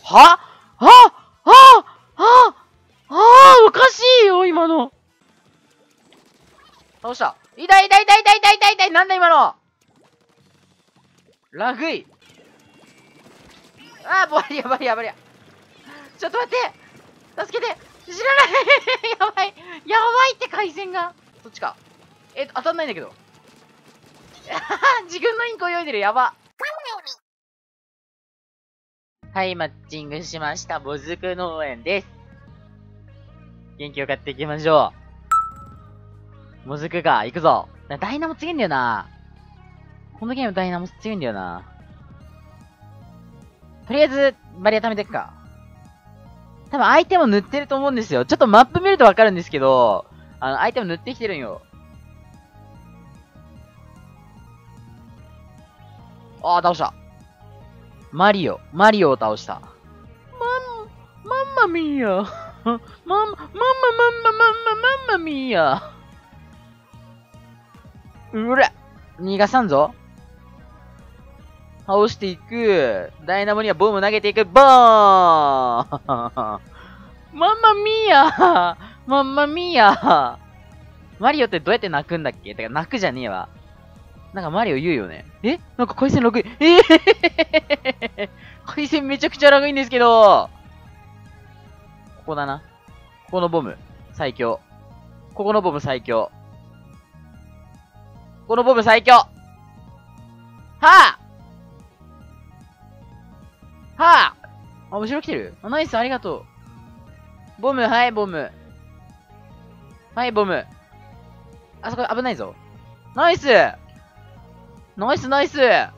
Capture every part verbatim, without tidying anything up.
はははははおかしいよ、今の。倒した。痛い痛い痛い痛い痛い痛い痛い。なんだ今の。ラグい。あー、バリアバリアバリア。ちょっと待って。助けて。知らないやばい。やばいって回線が。そっちか。え、当たんないんだけど。自分のインコ泳いでる。やば。はい、マッチングしました。もずく農園です。元気を買っていきましょう。もずくか、行くぞ。ダイナモ強いんだよな。このゲームダイナモ強いんだよな。とりあえず、バリア貯めていくか。多分アイテム塗ってると思うんですよ。ちょっとマップ見るとわかるんですけど、あの、アイテム塗ってきてるんよ。ああ、倒した。マリオ。マリオを倒した。マン、マンマミーヤ。マン、マンマ、マンマ、マンマ、マンマ、マンマミーヤ。うら。逃がさんぞ。倒していく。ダイナモにはボム投げていく。ボーンマンマミーヤマンマミーヤマリオってどうやって泣くんだっけ？てか泣くじゃねえわ。なんかマリオ言うよね。えなんか回線ラグい。えー、回線めちゃくちゃラグいんですけど。ここだな。ここのボム。最強。ここのボム最強。このボム最強。はぁはぁあ、後ろ来てる？あ、ナイス、ありがとう。ボム、はい、ボム。はい、ボム。あそこ危ないぞ。ナイスナイス、ナイス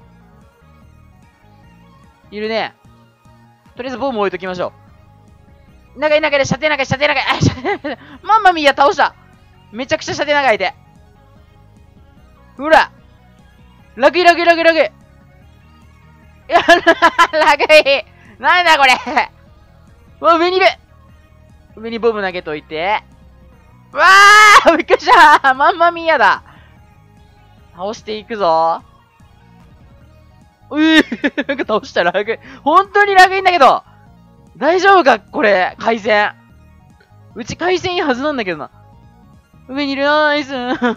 いるね。とりあえずボム置いときましょう。長い長いで、射程長い、射程長い。あ、射程長い。マンマミーヤ倒した。めちゃくちゃ射程長いで。ほらラグいラグいラグいラグい。いや、ラグい。なんだこれ。うわ、上にいる。上にボム投げといて。うわーびっくりしたマンマミーヤだ。倒していくぞ。うーなんか倒したラグ。本当にラグいんだけど。大丈夫かこれ、回線。うち回線いいはずなんだけどな。上にいるナイス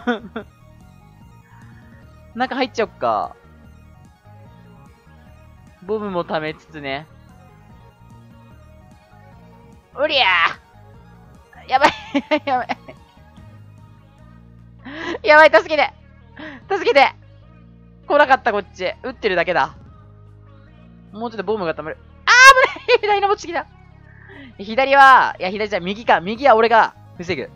中入っちゃおっか。ボムも溜めつつね。うりゃーやばいやばいやばい、助けて助けて来なかったこっち。撃ってるだけだ。もうちょっとボムが溜まる。あー危ない左の持ちきだ。左は、いや左じゃ右か。右は俺が防ぐ。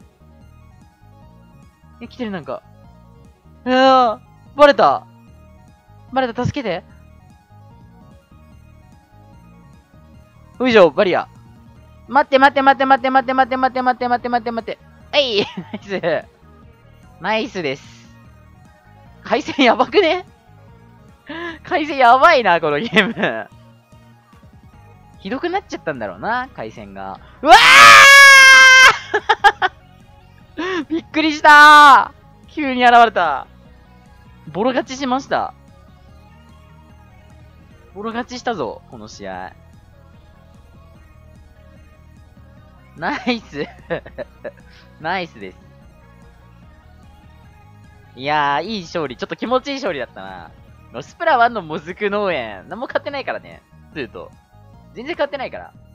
え、来てるなんか。いやー、バレた。バレた、助けて。よいしょ、バリア。待って待って待って待って待って待って待って待って待って待って待って。えいナイス。ナイスです。回線やばくね？回線やばいな、このゲーム。ひどくなっちゃったんだろうな、回線が。うわーびっくりしたー急に現れた。ボロ勝ちしました。ボロ勝ちしたぞ、この試合。ナイスナイスです。いやー、いい勝利。ちょっと気持ちいい勝利だったな。スプラワンのもずく農園。何も買ってないからね。ツーと。全然買ってないから。